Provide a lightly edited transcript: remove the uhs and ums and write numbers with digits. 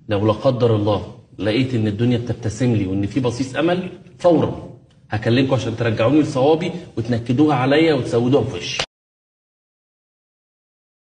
لو لا قدر الله لقيت ان الدنيا بتبتسم لي وان في بصيص امل، فورا هكلمكم عشان ترجعوني لصوابي وتنكدوها عليا وتسودوها في وشي.